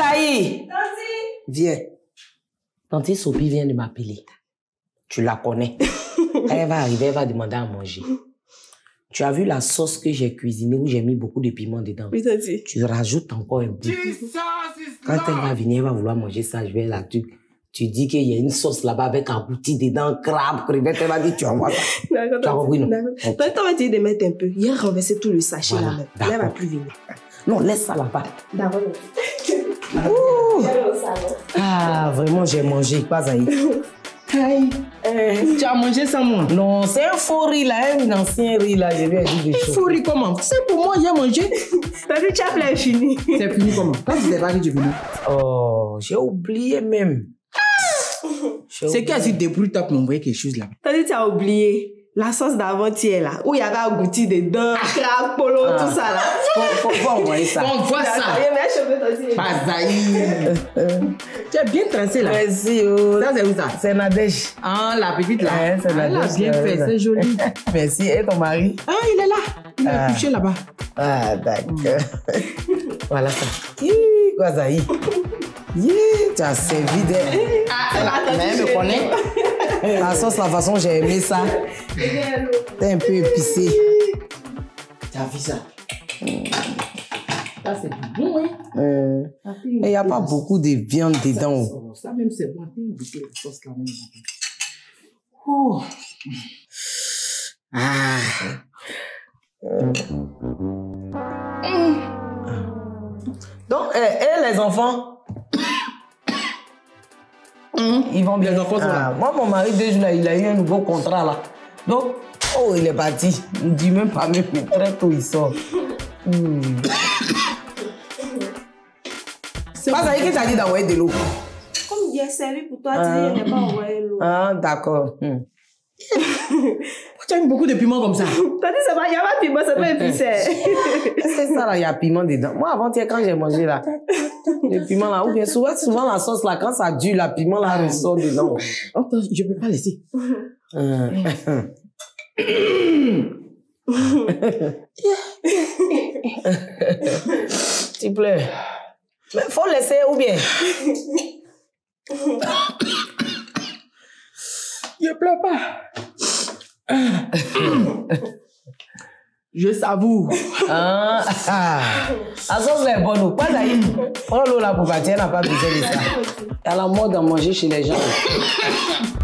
Azaï! Tanti! Viens. Tanti Sophie vient de m'appeler. Tu la connais. Elle va arriver, elle va demander à manger. Tu as vu la sauce que j'ai cuisinée où j'ai mis beaucoup de piment dedans? Oui, Tanti. Tu rajoutes encore un peu. Quand elle va venir, elle va vouloir manger ça, je vais la tuer. Tu dis qu'il y a une sauce là-bas avec abouti dedans, crabe, crevette, elle va dire tu envoies ça. D'accord. Tu as compris, non? D'accord. Tanti, on va te dire de mettre un peu. Il a renversé tout le sachet Voilà, là-bas. d'accord. Elle va plus venir. Non, laisse ça là-bas. D'accord. Ouh. Ah, vraiment, j'ai mangé, pas Aïe. Aïe. Tu as mangé sans moi? Non, c'est un faux riz là, un ancien riz là, je vais dire des choses. Faux riz comment? C'est pour moi, j'ai mangé. Tanti, tu as plein fini. C'est fini comment? Quand tu t'es pas dit, tu es venu. Oh, j'ai oublié même. C'est qu'elle s'est débrouillée, t'as m'envoyé quelque chose là. Tanti, tu as oublié la sauce d'avant-hier là, où il y avait agouti dedans, crabe, polo, tout ça là. Faut envoyer ça. On voit ça. Bazaï. Tu es bien tracé là. Merci. Oh. Ça, c'est où ça? C'est Nadège. Ah, la petite là. Ouais, c'est Elle a Nadège. bien fait, c'est joli. Merci. Et ton mari? Ah, il est là. Il est couché là-bas. Ah, d'accord. Voilà ça. Quoi, Zaï? Tu as servi des... Mais elle me connaît. La sauce, la façon j'ai aimé ça. T'es un peu épicé. Tu as vu ça? Ça, c'est bon, hein? Il n'y a pas beaucoup de viande dedans. Ça même, c'est bon. Tu goûter la sauce là même. Oh. Ah. Donc, et les enfants? Ils vont bien. Les enfants sont là. Moi, mon mari, déjà, il a eu un nouveau contrat là. Donc, oh, il est parti. Il ne dit même pas, mais très tôt, il sort. C'est pas ça qui t'a dit d'envoyer de l'eau. Comme il est servi pour toi, tu dis, il n'est pas envoyé l'eau. Ah, d'accord. Tu as mis beaucoup de piment comme ça. T'as dit, c'est pas, il n'y a pas de piment, c'est pas épicé. C'est ça là, il y a piment dedans. Moi, avant-hier, quand j'ai mangé là, le piment là, ou bien souvent la sauce là, quand ça dure, la piment là ressort dedans. Attends, je peux pas laisser. Tu pleures. Mais faut laisser ou bien? Je pleure pas. Je savoure. La sauce est bonne ou pas d'ailleurs? Oh l'eau là pour partir, elle n'a pas besoin de ça. Elle a la mode à manger chez les gens.